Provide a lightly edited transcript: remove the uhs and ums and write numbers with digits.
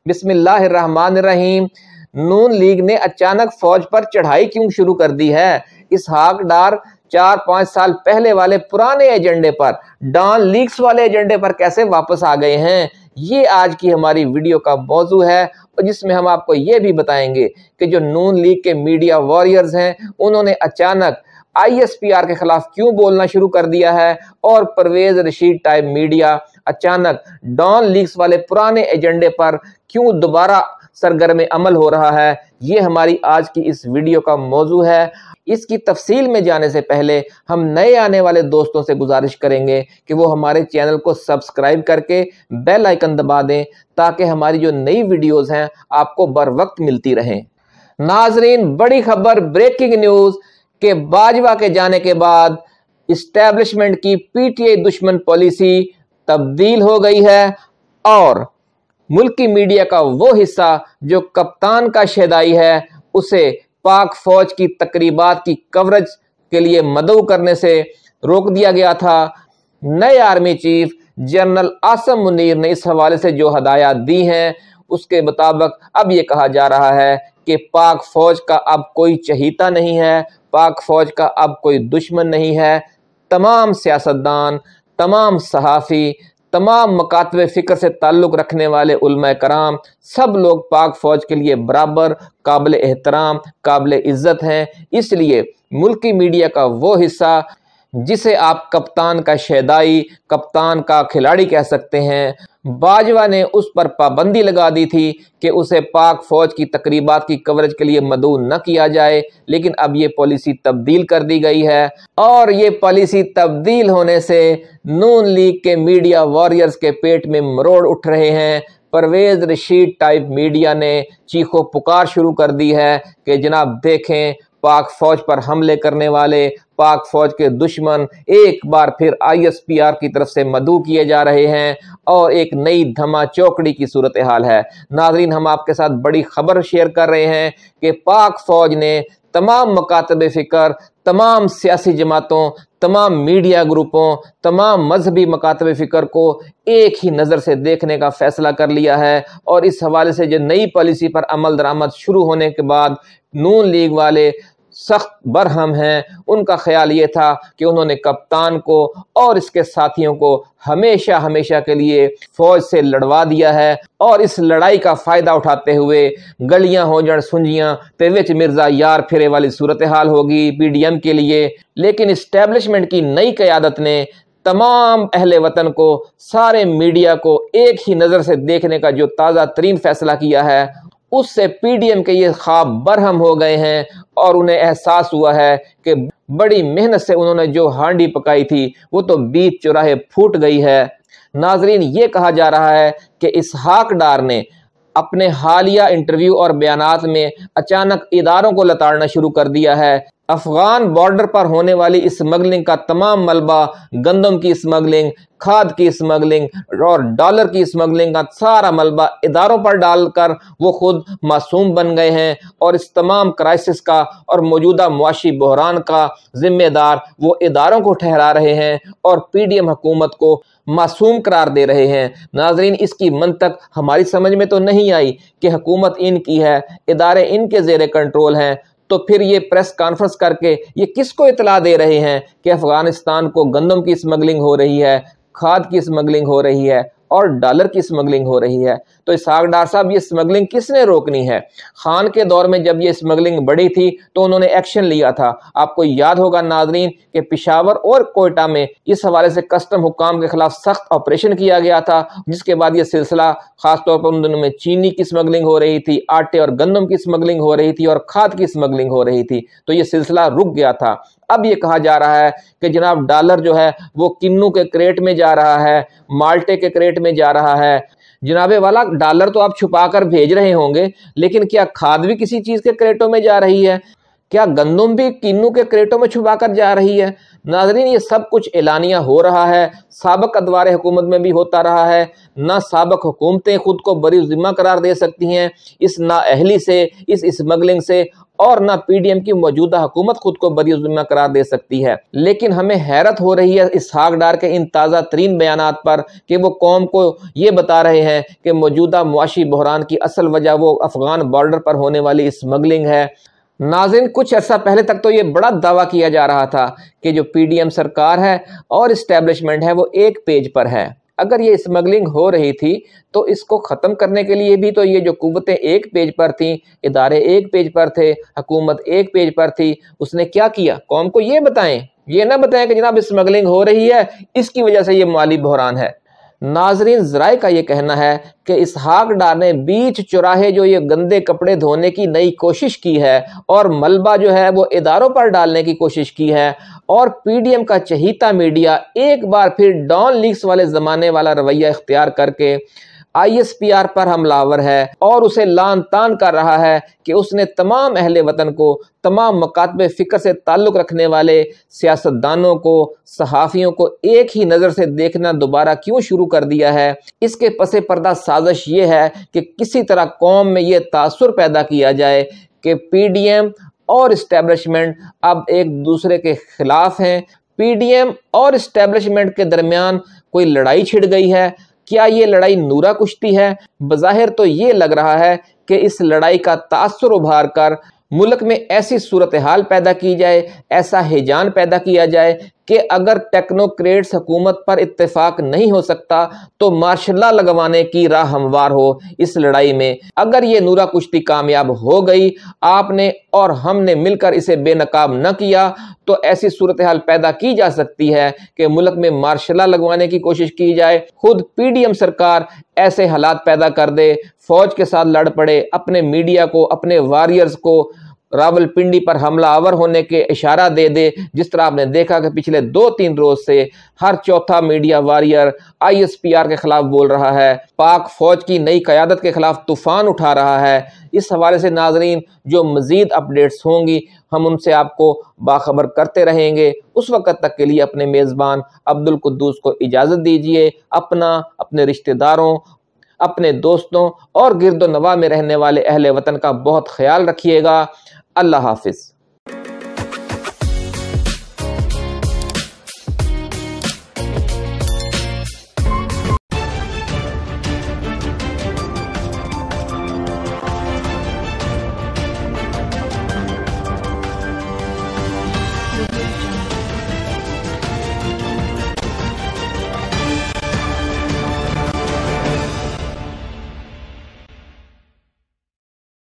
बिस्मिल्लाहिर्रहमानिर्रहीम। नून लीग ने अचानक फौज पर चढ़ाई क्यों शुरू कर दी है? इसहाक डार 4-5 साल पहले वाले पुराने एजेंडे पर, डॉन लीग्स वाले एजेंडे पर कैसे वापस आ गए हैं? ये आज की हमारी वीडियो का मौजू है, और जिसमें हम आपको ये भी बताएंगे कि जो नून लीग के मीडिया वॉरियर्स हैं, उन्होंने अचानक ISPR के खिलाफ क्यों बोलना शुरू कर दिया है, और परवेज रशीद टाइप मीडिया अचानक डॉन लीग्स वाले पुराने एजेंडे पर क्यों दोबारा सरगर्म अमल हो रहा है। ये हमारी आज की इस वीडियो का मौजू है। इसकी तफसील में जाने से पहले हम नए आने वाले दोस्तों से गुजारिश करेंगे कि वो हमारे चैनल को सब्सक्राइब करके बेल आइकन दबा दें, ताकि हमारी जो नई वीडियोस हैं आपको बर वक्त मिलती रहें। नाजरीन, बड़ी खबर, ब्रेकिंग न्यूज़ के बाजवा के जाने के बाद इस्टेब्लिशमेंट की PTI दुश्मन पॉलिसी तब्दील हो गई है, और मुल्की मीडिया का वो हिस्सा जो कप्तान का शहदाई है, उसे पाक फौज की तकरीबात की कवरेज के लिए मदऊ करने से रोक दिया गया था। नए army chief general Asim Munir ने इस हवाले से जो हदायत दी हैं, उसके मुताबिक अब ये कहा जा रहा है कि पाक फौज का अब कोई चहीता नहीं है, पाक फौज का अब कोई दुश्मन नहीं है। तमाम सियासतदान, तमाम सहाफ़ी, तमाम मकातब फ़िक्र से ताल्लुक़ रखने वाले उलमा कराम, सब लोग पाक फ़ौज के लिए बराबर काबिल एहतराम, काबिल इज़्ज़त हैं। इसलिए मुल्की मीडिया का वो हिस्सा जिसे आप कप्तान का शहदाई, कप्तान का खिलाड़ी कह सकते हैं, बाजवा ने उस पर पाबंदी लगा दी थी कि उसे पाक फौज की तकरीबात की कवरेज के लिए मदऊ न किया जाए। लेकिन अब ये पॉलिसी तब्दील कर दी गई है, और ये पॉलिसी तब्दील होने से नून लीग के मीडिया वॉरियर्स के पेट में मरोड़ उठ रहे हैं। परवेज रशीद टाइप मीडिया ने चीखो पुकार शुरू कर दी है कि जनाब देखें, पाक फौज पर हमले करने वाले, पाक फौज के दुश्मन एक बार फिर ISPR की तरफ से मदऊ किए जा रहे हैं, और एक नई धमा चौकड़ी की सूरत हाल है। नाज़रीन, हम आपके साथ बड़ी खबर शेयर कर रहे हैं कि पाक फौज ने तमाम मकातब फ़िक्र, तमाम सियासी जमातों, तमाम मीडिया ग्रुपों, तमाम मजहबी मकातब फ़िक्र को एक ही नज़र से देखने का फ़ैसला कर लिया है। और इस हवाले से जो नई पॉलिसी पर अमल दरामद शुरू होने के बाद नून लीग वाले सख्त बरहम हैं। उनका ख्याल ये था कि उन्होंने कप्तान को और इसके साथियों को हमेशा हमेशा के लिए फौज से लड़वा दिया है, और इस लड़ाई का फ़ायदा उठाते हुए गलियां हो जड़ सुंजियां ते विच मिर्ज़ा यार फिरे वाली सूरत हाल होगी PDM के लिए। लेकिन इस्टेब्लिशमेंट की नई क़यादत ने तमाम अहले वतन को, सारे मीडिया को एक ही नज़र से देखने का जो ताज़ा तरीन फ़ैसला किया है, उससे PDM के ये ख्वाब बरहम हो गए हैं, और उन्हें एहसास हुआ है कि बड़ी मेहनत से उन्होंने जो हांडी पकाई थी वो तो बीच चौराहे फूट गई है। नाजरीन, ये कहा जा रहा है कि इसहाक डार ने अपने हालिया इंटरव्यू और बयानात में अचानक इदारों को लताड़ना शुरू कर दिया है। अफगान बॉर्डर पर होने वाली स्मगलिंग का तमाम मलबा, गंदम की स्मगलिंग, खाद की स्मगलिंग और डॉलर की स्मगलिंग का सारा मलबा इदारों पर डालकर वो खुद मासूम बन गए हैं, और इस तमाम क्राइसिस का और मौजूदा मुआशी बहरान का जिम्मेदार वो इदारों को ठहरा रहे हैं, और PDM हुकूमत को मासूम करार दे रहे हैं। नाजरीन, इसकी मंतक हमारी समझ में तो नहीं आई कि हुकूमत इनकी है, इदारे इनके ज़ेरे कंट्रोल हैं, तो फिर ये प्रेस कॉन्फ्रेंस करके ये किसको इतला दे रहे हैं कि अफगानिस्तान को गंदम की स्मगलिंग हो रही है, खाद की स्मगलिंग हो रही है और डॉलर की स्मगलिंग हो रही है? तो इसहाक डार साहब, ये स्मगलिंग किसने रोकनी है? खान के दौर में जब ये स्मगलिंग बढ़ी थी तो उन्होंने एक्शन लिया था। आपको याद होगा नाजरीन कि पेशावर और कोयटा में इस हवाले से कस्टम हुकाम के खिलाफ सख्त ऑपरेशन किया गया था, जिसके बाद ये सिलसिला खासतौर पर उन दिनों में चीनी की स्मगलिंग हो रही थी, आटे और गंदम की स्मगलिंग हो रही थी, और खाद की स्मगलिंग हो रही थी, तो ये सिलसिला रुक गया था। अब ये कहा जा रहा है कि जनाब डॉलर जो है वो किन्नू के क्रेट में जा रहा है, माल्टे के क्रेट में जा रहा है। जनाबे वाला, डॉलर तो आप छुपा कर भेज रहे होंगे, लेकिन क्या खाद भी किसी चीज़ के क्रेटों में जा रही है? کیا گندم بھی کینو کے کریٹوں میں چھپا کر جا رہی ہے؟ ناظرین، یہ سب کچھ اعلانیہ ہو رہا ہے، سابق ادوار حکومت میں بھی ہوتا رہا ہے۔ نہ سابق حکومتیں خود کو بری ذمہ قرار دے سکتی ہیں اس نااہلی سے، اس اسمگلنگ سے، اور نہ پی ڈی ایم کی موجودہ حکومت خود کو بری ذمہ قرار دے سکتی ہے۔ لیکن ہمیں حیرت ہو رہی ہے اسحاق ڈار کے ان تازہ ترین بیانات پر کہ وہ قوم کو یہ بتا رہے ہیں کہ موجودہ معاشی بحران کی اصل وجہ وہ افغان بارڈر پر ہونے والی اسمگلنگ ہے۔ ناظرین، کچھ عرصہ پہلے تک تو یہ بڑا دعویٰ کیا جا رہا تھا کہ جو پی ڈی ایم سرکار ہے اور اسٹیبلشمنٹ ہے وہ ایک پیج پر ہے۔ اگر یہ اسمگلنگ ہو رہی تھی تو اس کو ختم کرنے کے لیے بھی تو یہ جو قوتیں ایک پیج پر تھیں، ادارے ایک پیج پر تھے، حکومت ایک پیج پر تھی، اس نے کیا کیا؟ قوم کو یہ بتائیں، یہ نہ بتائیں کہ جناب اسمگلنگ ہو رہی ہے، اس کی وجہ سے یہ مالی بحران ہے۔ ناظرین، ذرائع کا یہ کہنا ہے کہ اسحاق ڈار نے بیچ چوراہے جو یہ گندے کپڑے دھونے کی نئی کوشش کی ہے اور ملبہ جو ہے وہ اداروں پر ڈالنے کی کوشش کی ہے، اور پی ڈی ایم کا چہیتا میڈیا ایک بار پھر ڈان لیکس والے زمانے والا رویہ اختیار کر کے آئی ایس پی آر پر حملہ آور ہے اور اسے لان تان کر رہا ہے کہ اس نے تمام اہل وطن کو، تمام مکاتب فکر سے تعلق رکھنے والے سیاستدانوں کو، صحافیوں کو ایک ہی نظر سے دیکھنا دوبارہ کیوں شروع کر دیا ہے۔ اس کے پس پردہ سازش یہ ہے کہ کسی طرح قوم میں یہ تاثر پیدا کیا جائے کہ پی ڈی ایم اور اسٹیبلشمنٹ اب ایک دوسرے کے خلاف ہیں۔ پی ڈی ایم اور اسٹیبلشمنٹ کے درمیان کوئی لڑائی چھڑ گئی ہے۔ کیا یہ لڑائی نورا کشتی ہے؟ بظاہر تو یہ لگ رہا ہے کہ اس لڑائی کا تاثر ابھار کر ملک میں ایسی صورتحال پیدا کی جائے، ایسا ہیجان پیدا کیا جائے کہ اگر ٹیکنوکریٹس حکومت پر اتفاق نہیں ہو سکتا تو مارشل لا لگوانے کی راہ ہموار ہو اس لڑائی میں۔ اگر یہ نورا کشتی کامیاب ہو گئی، آپ نے اور ہم نے مل کر اسے بے نقاب نہ کیا، تو ایسی صورتحال پیدا کی جا سکتی ہے کہ ملک میں مارشل لا لگوانے کی کوشش کی جائے، خود پی ڈی ایم سرکار ایسے حالات پیدا کر دے، فوج کے ساتھ لڑ پڑے، اپنے میڈیا کو، اپنے وارئرز کو راول پنڈی پر حملہ آور ہونے کے اشارہ دے دے، جس طرح آپ نے دیکھا کہ پچھلے 2-3 روز سے ہر چوتھا media warrior I S P R کے خلاف بول رہا ہے، پاک فوج کی نئی قیادت کے خلاف طوفان اٹھا رہا ہے۔ اس حوالے سے ناظرین، جو مزید اپڈیٹس ہوں گی ہم ان سے آپ کو باخبر کرتے رہیں گے۔ اس وقت تک کے لیے اپنے میزبان عبدالقدوس کو اجازت دیجیے۔ اپنا، اپنے رشتہ داروں، اپنے دوستوں اور گرد و نواح میں رہنے والے اہل وطن کا بہت خیال رکھیے گا۔ اللہ حافظ۔